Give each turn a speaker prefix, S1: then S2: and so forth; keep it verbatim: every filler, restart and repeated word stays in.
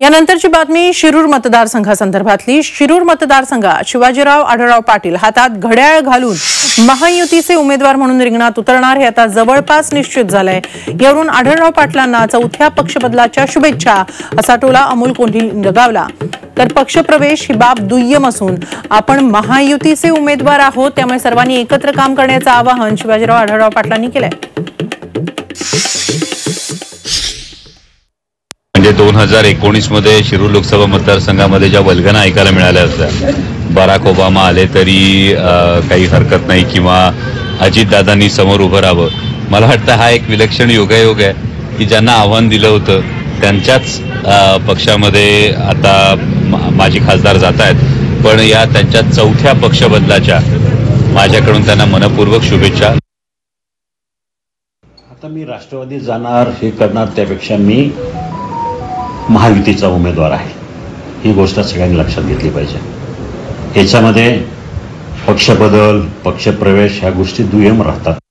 S1: यानंतरची बातमी शिरूर मतदारसंघासंदर्भातली। शिरूर मतदारसंघात शिवाजीराव आढळराव पाटील हातात घड्याळ घालून महायुतीचे उमेदवार म्हणून रिंगणात उतरणार हे आता जवळपास निश्चित झालंय। यावरून आढळराव पाटलांना चौथ्या पक्षबदलाच्या शुभेच्छा असा टोला अमोल कोल्हेंनी लगावला। तर पक्षप्रवेश ही बाब दुय्यम असून आपण महायुतीचे उमेदवार आहोत, त्यामुळे सर्वांनी एकत्र काम करण्याचं आवाहन शिवाजीराव आढळराव पाटलांनी केलंय।
S2: म्हणजे दोन हजार एकोणीस मध्ये शिरूर लोकसभा मतदारसंघामध्ये ज्या वल्गना ऐकायला मिळाल्या होत्या, बराक ओबामा आले तरी काही हरकत नाही किंवा अजितदादांनी समोर उभं राहावं, मला वाटतं हा एक विलक्षण योगायोग आहे की ज्यांना आव्हान दिलं होतं त्यांच्याच पक्षामध्ये आता माजी खासदार जात आहेत। पण या त्यांच्या चौथ्या पक्षबदलाच्या माझ्याकडून त्यांना मनपूर्वक शुभेच्छा।
S3: आता मी राष्ट्रवादी जाणार हे करणार त्यापेक्षा मी महायुतीचा उमेदवार आहे, ही गोष्ट सगळ्यांनी लक्षात घेतली पाहिजे। याच्यामध्ये पक्षबदल पक्षप्रवेश ह्या गोष्टी दुय्यम राहतात।